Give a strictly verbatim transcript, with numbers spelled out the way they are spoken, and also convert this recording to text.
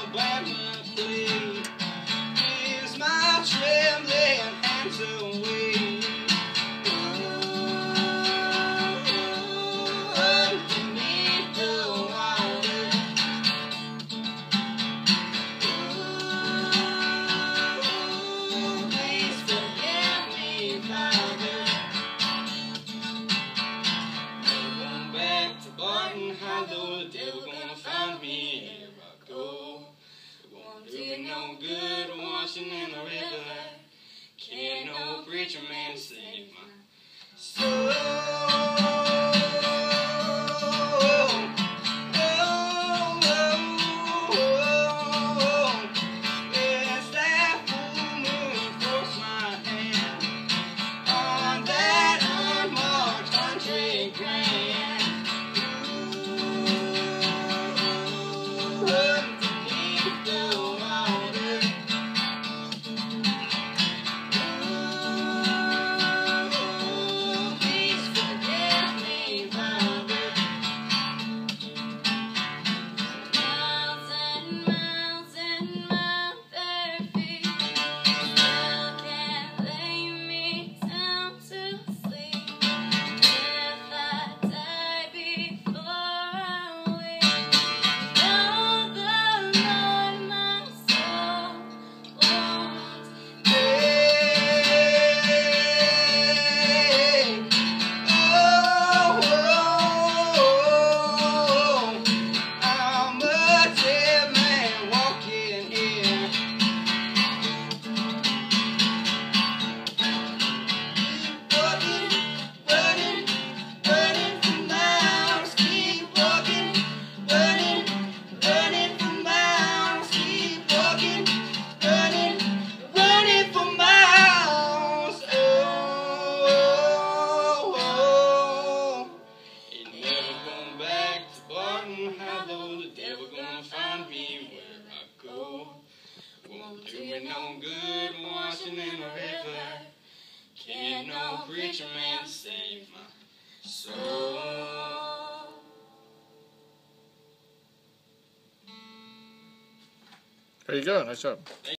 The devil gonna find me if I go. It won't do me no good washing in the river. Can't no preacher man save my soul. The devil gonna find me where I go. Won't do me no good washing in the river. Can't no preacher man save my soul. There you go. Nice job.